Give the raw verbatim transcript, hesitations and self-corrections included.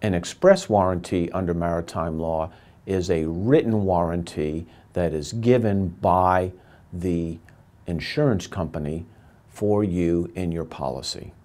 An express warranty under maritime law is a written warranty that is given by the insurance company for you in your policy.